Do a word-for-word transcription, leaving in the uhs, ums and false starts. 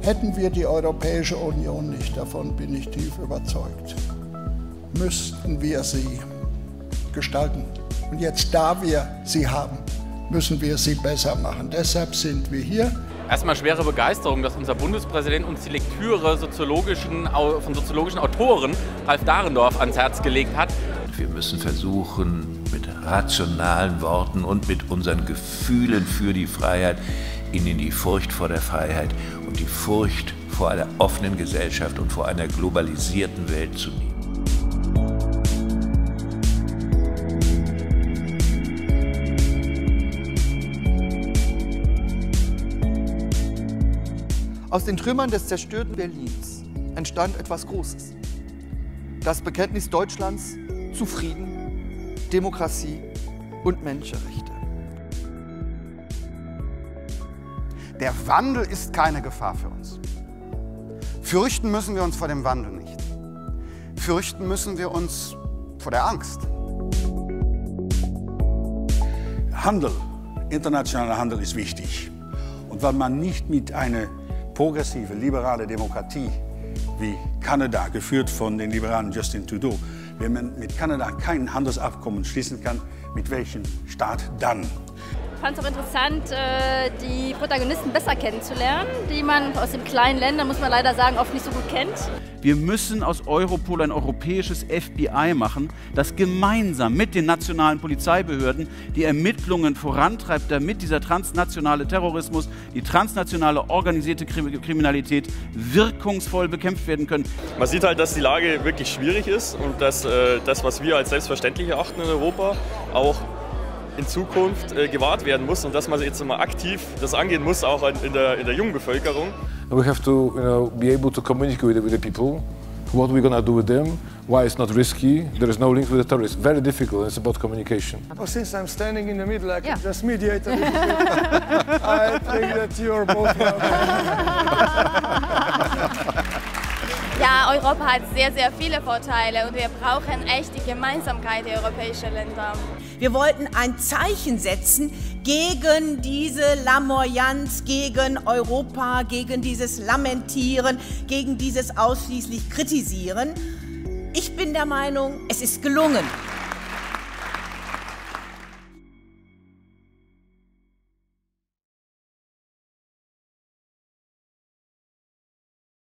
Hätten wir die Europäische Union nicht, davon bin ich tief überzeugt, müssten wir sie gestalten. Und jetzt, da wir sie haben, müssen wir sie besser machen. Deshalb sind wir hier. Erstmal schwere Begeisterung, dass unser Bundespräsident uns die Lektüre soziologischen, von soziologischen Autoren, Ralf Dahrendorf, ans Herz gelegt hat. Wir müssen versuchen, mit rationalen Worten und mit unseren Gefühlen für die Freiheit ihnen die Furcht vor der Freiheit und die Furcht vor einer offenen Gesellschaft und vor einer globalisierten Welt zu nehmen. Aus den Trümmern des zerstörten Berlins entstand etwas Großes. Das Bekenntnis Deutschlands zu Frieden, Demokratie und Menschenrechte. Der Wandel ist keine Gefahr für uns. Fürchten müssen wir uns vor dem Wandel nicht. Fürchten müssen wir uns vor der Angst. Handel, internationaler Handel ist wichtig. Und weil man nicht mit einer progressive, liberale Demokratie wie Kanada, geführt von den liberalen Justin Trudeau, wenn man mit Kanada kein Handelsabkommen schließen kann, mit welchem Staat dann? Ich fand es auch interessant, die Protagonisten besser kennenzulernen, die man aus den kleinen Ländern, muss man leider sagen, oft nicht so gut kennt. Wir müssen aus Europol ein europäisches F B I machen, das gemeinsam mit den nationalen Polizeibehörden die Ermittlungen vorantreibt, damit dieser transnationale Terrorismus, die transnationale organisierte Kriminalität wirkungsvoll bekämpft werden können. Man sieht halt, dass die Lage wirklich schwierig ist und dass äh, das, was wir als selbstverständlich erachten in Europa, auch in Zukunft äh, gewahrt werden muss und dass man jetzt mal aktiv das angehen muss, auch in der, in der jungen Bevölkerung. We have to, you know, be able to communicate with the people. What we're going to do with them? Why it's not risky? There is no link with the terrorists. Very difficult. It's about communication. Well, since I'm standing in the middle, I can yeah. just mediate a little bit. I think that you're both Ja, Europa hat sehr, sehr viele Vorteile und wir brauchen echt die Gemeinsamkeit der europäischen Länder. Wir wollten ein Zeichen setzen gegen diese Lamoyanz, gegen Europa, gegen dieses Lamentieren, gegen dieses ausschließlich Kritisieren. Ich bin der Meinung, es ist gelungen.